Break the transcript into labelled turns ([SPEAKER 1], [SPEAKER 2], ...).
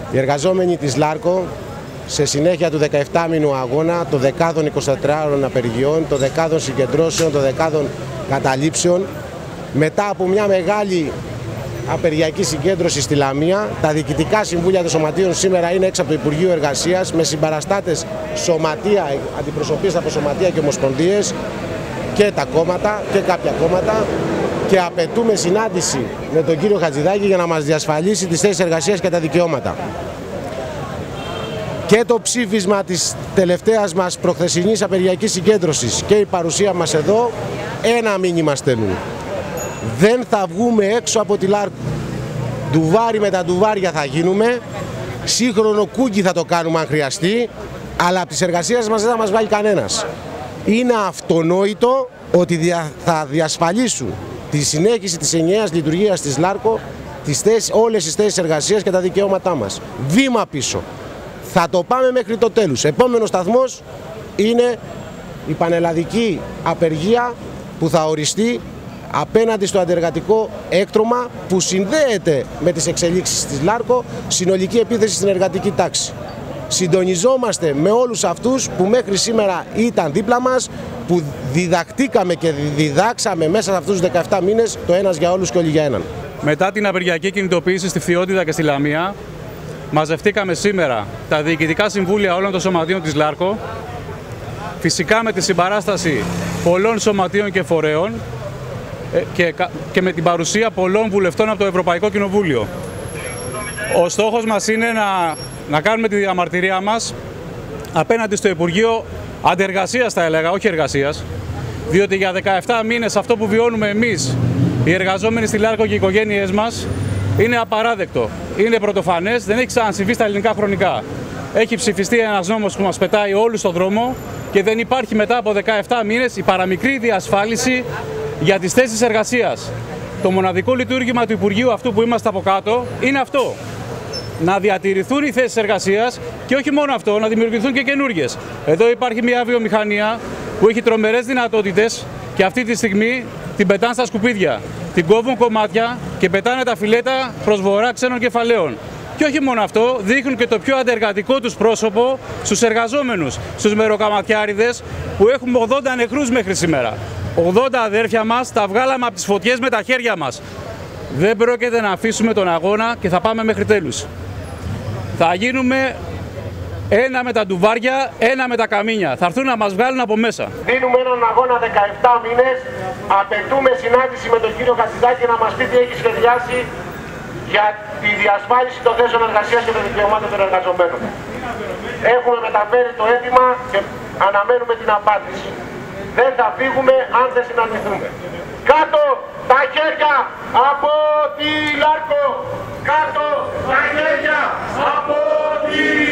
[SPEAKER 1] Οι εργαζόμενοι της ΛΑΡΚΟ, σε συνέχεια του 17μηνου αγώνα, των δεκάδων 24ωρων απεργιών, των δεκάδων συγκεντρώσεων, των δεκάδων καταλήψεων, μετά από μια μεγάλη απεργιακή συγκέντρωση στη Λαμία, τα διοικητικά συμβούλια των σωματείων σήμερα είναι έξω από το Υπουργείο Εργασίας, με συμπαραστάτες σωματεία, αντιπροσωπείες από σωματεία και ομοσπονδίες και τα κόμματα και κάποια κόμματα, και απαιτούμε συνάντηση με τον κύριο Χατζηδάκη για να μας διασφαλίσει τις θέσεις εργασίας και τα δικαιώματα. Και το ψήφισμα της τελευταίας μας προχθεσινής απεργιακής συγκέντρωσης και η παρουσία μας εδώ ένα μήνυμα στέλνουν. Δεν θα βγούμε έξω από τη ΛΑΡΚΟ. Ντουβάρι με τα ντουβάρια θα γίνουμε, σύγχρονο κούκι θα το κάνουμε αν χρειαστεί, αλλά από τις εργασίες μας δεν θα μας βάλει κανένας. Είναι αυτονόητο ότι θα διασφαλίσουν τη συνέχιση της ενιαίας λειτουργίας της ΛΑΡΚΟ, όλες τις θέσεις εργασίας και τα δικαιώματά μας. Βήμα πίσω. Θα το πάμε μέχρι το τέλος. Επόμενος σταθμός είναι η πανελλαδική απεργία που θα οριστεί απέναντι στο αντεργατικό έκτρωμα που συνδέεται με τις εξελίξεις της ΛΑΡΚΟ, συνολική επίθεση στην εργατική τάξη. Συντονιζόμαστε με όλους αυτούς που μέχρι σήμερα ήταν δίπλα μας, που διδακτήκαμε και διδάξαμε μέσα σε αυτούς τους 17 μήνες το ένας για όλους και όλοι για έναν.
[SPEAKER 2] Μετά την απεργιακή κινητοποίηση στη Φθιώτιδα και στη Λαμία, μαζευτήκαμε σήμερα τα διοικητικά συμβούλια όλων των σωματείων της ΛΑΡΚΟ, φυσικά με τη συμπαράσταση πολλών σωματείων και φορέων και με την παρουσία πολλών βουλευτών από το Ευρωπαϊκό Κοινοβούλιο. Ο στόχος μας είναι να κάνουμε τη διαμαρτυρία μας απέναντι στο Υπουργείο Αντεργασίας, θα έλεγα, όχι εργασίας, διότι για 17 μήνες αυτό που βιώνουμε εμείς, οι εργαζόμενοι στη ΛΑΡΚΟ και οι οικογένειές μας, είναι απαράδεκτο. Είναι πρωτοφανές, δεν έχει ξανασυμβεί στα ελληνικά χρονικά. Έχει ψηφιστεί ένας νόμος που μας πετάει όλους στον δρόμο και δεν υπάρχει μετά από 17 μήνες η παραμικρή διασφάλιση για τις θέσεις εργασίας. Το μοναδικό λειτουργήμα του Υπουργείου αυτού που είμαστε από κάτω είναι αυτό. Να διατηρηθούν οι θέσεις εργασίας και όχι μόνο αυτό, να δημιουργηθούν και καινούργιες. Εδώ υπάρχει μια βιομηχανία που έχει τρομερές δυνατότητες και αυτή τη στιγμή την πετάνε στα σκουπίδια. Την κόβουν κομμάτια και πετάνε τα φιλέτα προς βορρά ξένων κεφαλαίων. Και όχι μόνο αυτό, δείχνουν και το πιο αντεργατικό τους πρόσωπο στους εργαζόμενους, στους μεροκαματιάριδες που έχουμε 80 νεκρούς μέχρι σήμερα. 80 αδέρφια μας τα βγάλαμε από τις φωτιές με τα χέρια μας. Δεν πρόκειται να αφήσουμε τον αγώνα και θα πάμε μέχρι τέλους. Θα γίνουμε ένα με τα ντουβάρια, ένα με τα καμίνια. Θα έρθουν να μας βγάλουν από μέσα.
[SPEAKER 1] Δίνουμε έναν αγώνα 17 μήνες. Απαιτούμε συνάντηση με τον κύριο Χατζηδάκη να μας πει τι έχει σχεδιάσει για τη διασφάλιση των θέσεων εργασίας και των δικαιωμάτων των εργαζομένων. Έχουμε μεταφέρει το αίτημα και αναμένουμε την απάντηση. Δεν θα φύγουμε αν δεν συναντηθούμε. Κάτω τα χέρια από τη ΛΑΡΚΟ! Κάτω τα χέρια από τη